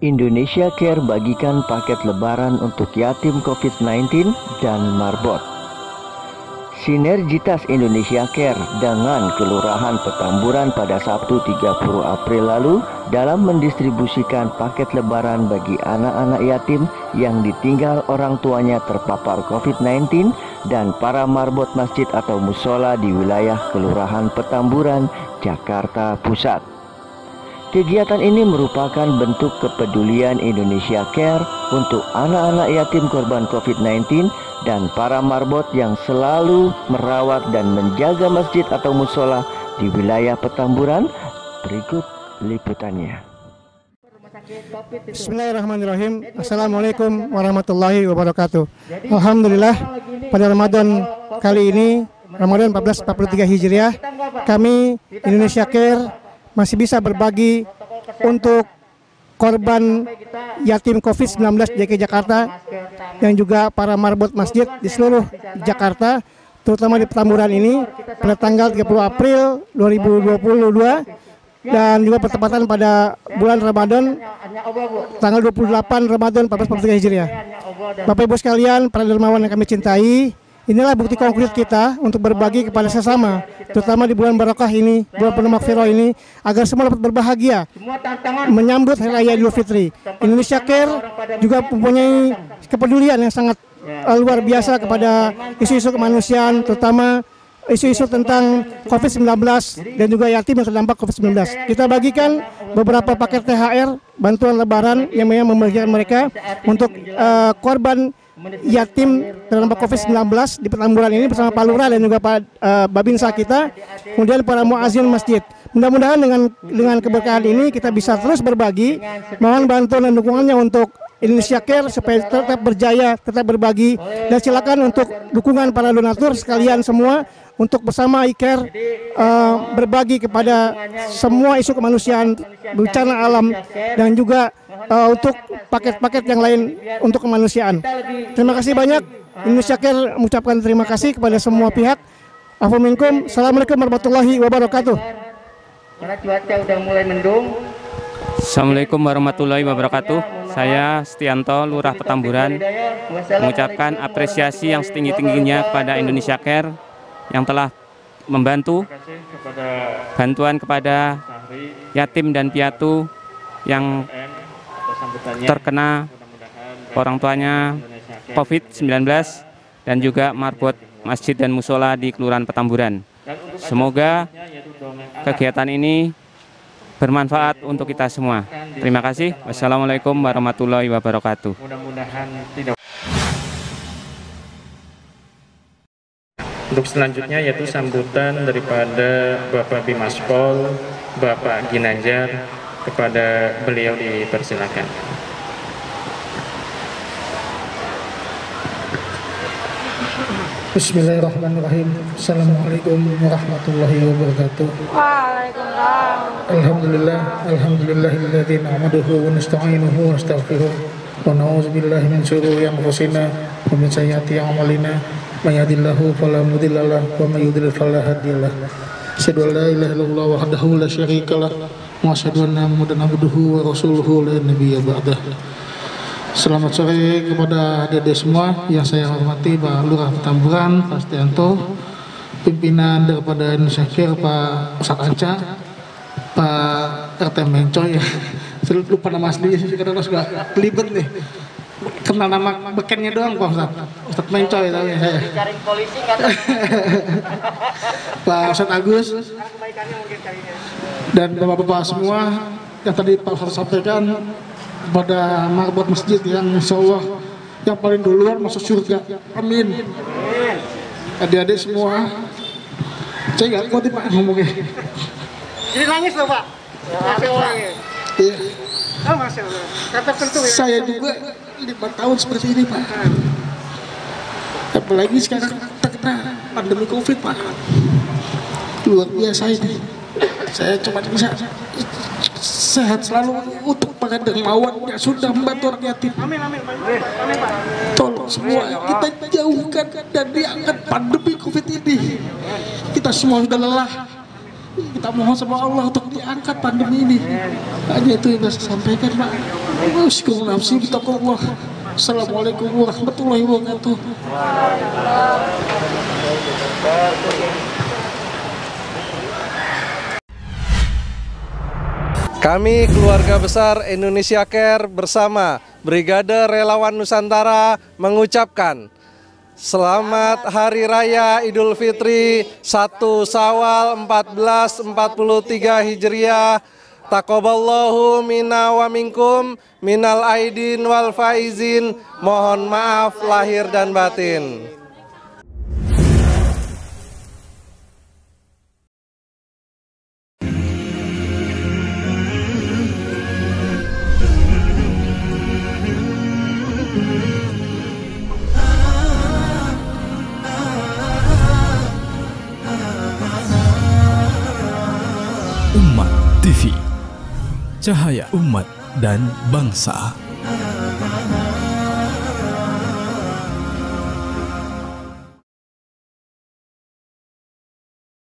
Indonesia Care bagikan paket lebaran untuk yatim COVID-19 dan marbot. Sinergitas Indonesia Care dengan Kelurahan Petamburan pada Sabtu 30 April lalu dalam mendistribusikan paket lebaran bagi anak-anak yatim yang ditinggal orang tuanya terpapar COVID-19 dan para marbot masjid atau musola di wilayah Kelurahan Petamburan, Jakarta Pusat. Kegiatan ini merupakan bentuk kepedulian Indonesia Care untuk anak-anak yatim korban COVID-19 dan para marbot yang selalu merawat dan menjaga masjid atau musola di wilayah Petamburan. Berikut liputannya. Bismillahirrahmanirrahim. Assalamualaikum warahmatullahi wabarakatuh. Alhamdulillah, pada Ramadan kali ini, Ramadan 1443 Hijriah, kami Indonesia Care masih bisa berbagi untuk korban yatim COVID-19 DKI Jakarta dan juga para marbot masjid di seluruh Jakarta, terutama di Petamburan ini pada tanggal 30 April 2022 dan juga bertepatan pada bulan Ramadan tanggal 28 Ramadan 1443 Hijriah. Bapak Ibu sekalian, para dermawan yang kami cintai, inilah bukti konkret kita untuk berbagi kepada sesama, terutama di bulan Barokah ini, bulan penuh Maghfirah ini, agar semua dapat berbahagia menyambut Hari Raya Idul Fitri. Indonesia Care juga mempunyai kepedulian yang sangat luar biasa kepada isu-isu kemanusiaan, terutama isu-isu tentang COVID-19 dan juga yatim yang terdampak COVID-19. Kita bagikan beberapa paket THR, bantuan lebaran yang membagikan mereka untuk korban yatim terdampak COVID-19 di Petamburan ini bersama Pak Lurah dan juga Pak Babinsa kita, kemudian para muazin masjid. Mudah-mudahan dengan keberkahan ini kita bisa terus berbagi. Mohon bantuan dan dukungannya untuk Indonesia Care supaya tetap berjaya, tetap berbagi, dan silakan untuk dukungan para donatur sekalian semua untuk bersama iCare berbagi kepada semua isu kemanusiaan, bencana alam, dan juga untuk paket-paket yang lain untuk kemanusiaan. Terima kasih banyak. Indonesia Care mengucapkan terima kasih kepada semua pihak. Afu minkum. Assalamualaikum warahmatullahi wabarakatuh. Karena cuaca udah mulai mendung. Assalamualaikum warahmatullahi wabarakatuh. Saya Setianto, Lurah Petamburan, mengucapkan apresiasi yang setinggi-tingginya kepada Indonesia Care yang telah membantu bantuan kepada yatim dan piatu yang terkena orang tuanya COVID-19 dan juga marbot masjid dan musola di Kelurahan Petamburan. Semoga kegiatan ini bermanfaat untuk kita semua. Terima kasih. Wassalamualaikum warahmatullahi wabarakatuh. Untuk selanjutnya yaitu sambutan daripada Bapak Bimaspol, Bapak Ginanjar, kepada beliau dipersilakan. Bismillahirrahmanirrahim. Assalamualaikum warahmatullahi wabarakatuh. Waalaikumsalam. Alhamdulillahilladzi nahmaduhu wa nasta'inuhu wa nastaghfiruh wa na'udzu billahi min shururi anfusina wa min sayyiati a'malina may yahdihillahu fala mudilla lahu wa may yudlil fala hadiya lahu. Asyhadu an la ilaha illallah wahdahu la syarika lahu wa asyhadu anna Muhammadan abduhu wa rasuluhu la nabiyya ba'dah. Selamat sore kepada adik-adik semua yang saya hormati, Pak Lurah Petamburan, Pak Setianto, pimpinan daripada Indonesia Care, Pak Ustadz Anca, Pak RT Mencoy, saya lupa nama aslinya sih, karena suka kelibet nih. Kenal nama bekennya doang Pak Ustadz Mencoy tahu ya saya. Cari polisi nggak tahu. Pak Ustadz Agus dan bapak-bapak semua yang tadi Pak Ustadz sampaikan, pada marbot masjid yang insya Allah yang paling duluan masuk surga. Amin. Adik-adik semua, saya nggak kuat Pak ngomongnya. Jadi nangis loh Pak. Masya Allah. Iya. Oh, Masya Allah. Kata tentu ya. Saya juga 5 tahun seperti ini Pak. Apalagi sekarang terkena pandemi COVID Pak. Luar biasa ini. Saya cuma bisa sehat selalu untuk para dermawan yang sudah membantu rakyat yatim. Amin, amin, amin Pak. Tolong semua kita jauhkan dan diangkat pandemi COVID ini. Kita semua sudah lelah Kita mohon sama Allah untuk diangkat pandemi ini. Hanya itu yang bisa saya sampaikan, Pak. Syukur nafsi kita ke Allah. Assalamualaikum warahmatullahi wabarakatuh. Kami keluarga besar Indonesia Care bersama Brigade Relawan Nusantara mengucapkan selamat Hari Raya Idul Fitri 1 Syawal 1443 Hijriah. Taqabbalallahu minna wa minkum minal aidin wal faizin. Mohon maaf lahir dan batin. Umat TV, cahaya umat dan bangsa.